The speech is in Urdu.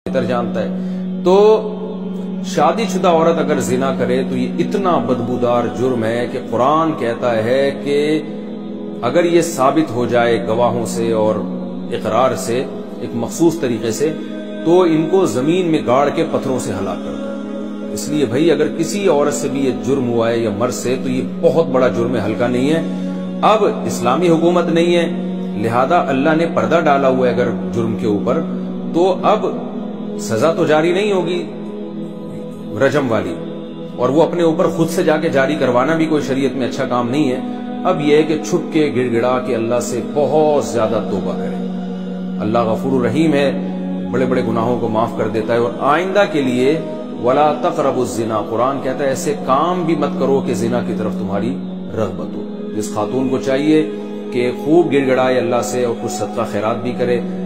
بہتر جانتا ہے۔ تو شادی شدہ عورت اگر زنا کرے تو یہ اتنا بدبودار جرم ہے کہ قرآن کہتا ہے کہ اگر یہ ثابت ہو جائے گواہوں سے اور اقرار سے ایک مخصوص طریقے سے تو ان کو زمین میں گاڑ کے پتھروں سے ہلاک کر دو۔ اس لیے بھائی اگر کسی عورت سے بھی یہ جرم ہوا ہے یا مرد سے تو یہ بہت بڑا جرم ہے، ہلکا نہیں ہے۔ اب اسلامی حکومت نہیں ہے، لہذا اللہ نے پردہ ڈالا ہوا ہے اگر جرم کے اوپر، تو اب سزا تو جاری نہیں ہوگی رجم والی، اور وہ اپنے اوپر خود سے جا کے جاری کروانا بھی کوئی شریعت میں اچھا کام نہیں ہے۔ اب یہ ہے کہ چھپ کے گڑ گڑا کے اللہ سے بہت زیادہ توبہ کرے۔ اللہ غفور الرحیم ہے، بڑے بڑے گناہوں کو معاف کر دیتا ہے، اور آئندہ کے لیے وَلَا تَقْرَبُوا الزِّنَا، قرآن کہتا ہے ایسے کام بھی مت کرو کہ زنا کی طرف تمہاری رغبت ہو۔ جس خاتون کو چاہیے کہ خوب گڑ گڑائے اللہ سے اور کچھ صدقہ خیرات بھی کرے،